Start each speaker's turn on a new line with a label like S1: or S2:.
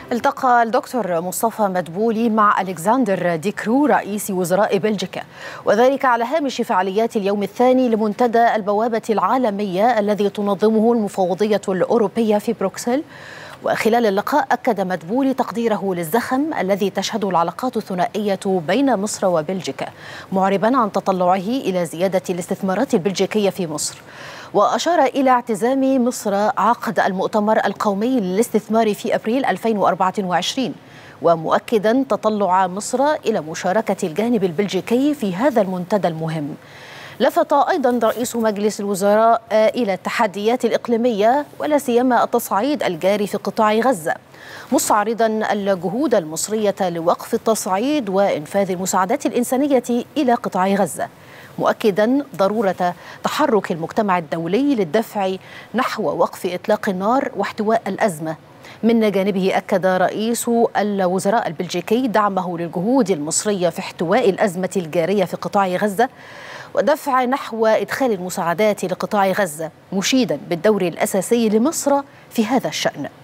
S1: التقى الدكتور مصطفى مدبولي مع ألكسندر دي كرو رئيس وزراء بلجيكا، وذلك على هامش فعاليات اليوم الثاني لمنتدى البوابة العالمية الذي تنظمه المفوضية الأوروبية في بروكسل. وخلال اللقاء أكد مدبولي تقديره للزخم الذي تشهده العلاقات الثنائية بين مصر وبلجيكا، معربا عن تطلعه إلى زيادة الاستثمارات البلجيكية في مصر. وأشار إلى اعتزام مصر عقد المؤتمر القومي للاستثمار في أبريل 2024، ومؤكدا تطلع مصر إلى مشاركة الجانب البلجيكي في هذا المنتدى المهم. لفت أيضا رئيس مجلس الوزراء إلى التحديات الإقليمية ولا سيما التصعيد الجاري في قطاع غزة، مستعرضا الجهود المصرية لوقف التصعيد وإنفاذ المساعدات الإنسانية إلى قطاع غزة، مؤكدا ضرورة تحرك المجتمع الدولي للدفع نحو وقف إطلاق النار واحتواء الأزمة. من جانبه أكد رئيس الوزراء البلجيكي دعمه للجهود المصرية في احتواء الأزمة الجارية في قطاع غزة ودفع نحو إدخال المساعدات لقطاع غزة، مشيدا بالدور الأساسي لمصر في هذا الشأن.